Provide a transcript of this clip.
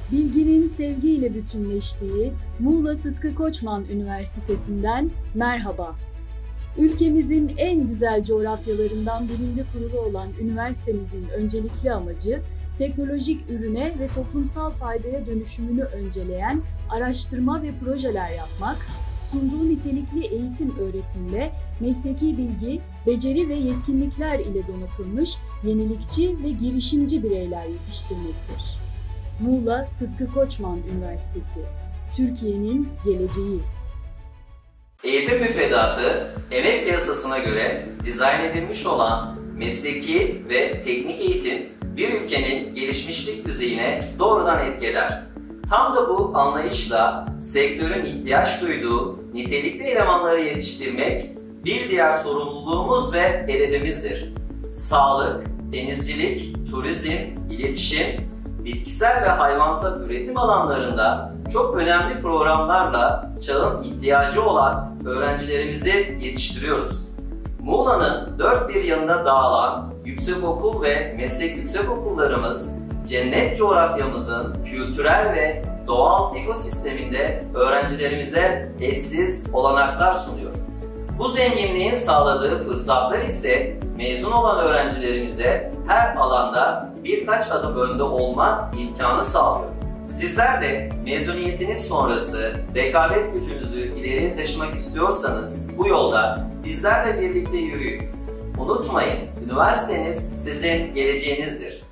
Bilginin sevgiyle bütünleştiği Muğla Sıtkı Koçman Üniversitesi'nden merhaba. Ülkemizin en güzel coğrafyalarından birinde kurulu olan üniversitemizin öncelikli amacı, teknolojik ürüne ve toplumsal faydaya dönüşümünü önceleyen araştırma ve projeler yapmak, sunduğu nitelikli eğitim öğretimle mesleki bilgi, beceri ve yetkinlikler ile donatılmış yenilikçi ve girişimci bireyler yetiştirmektir. Muğla Sıtkı Koçman Üniversitesi, Türkiye'nin geleceği. Eğitim müfredatı, emek piyasasına göre dizayn edilmiş olan mesleki ve teknik eğitim bir ülkenin gelişmişlik düzeyine doğrudan etkiler. Tam da bu anlayışla sektörün ihtiyaç duyduğu nitelikli elemanları yetiştirmek bir diğer sorumluluğumuz ve hedefimizdir. Sağlık, denizcilik, turizm, iletişim, bitkisel ve hayvansal üretim alanlarında çok önemli programlarla çağın ihtiyacı olan öğrencilerimizi yetiştiriyoruz. Muğla'nın dört bir yanına dağılan yüksekokul ve meslek yüksekokullarımız, cennet coğrafyamızın kültürel ve doğal ekosisteminde öğrencilerimize eşsiz olanaklar sunuyor. Bu zenginliğin sağladığı fırsatlar ise mezun olan öğrencilerimize her alanda birkaç adım önde olma imkanı sağlıyor. Sizler de mezuniyetiniz sonrası rekabet gücünüzü ileriye taşımak istiyorsanız bu yolda bizlerle birlikte yürüyün. Unutmayın, üniversiteniz sizin geleceğinizdir.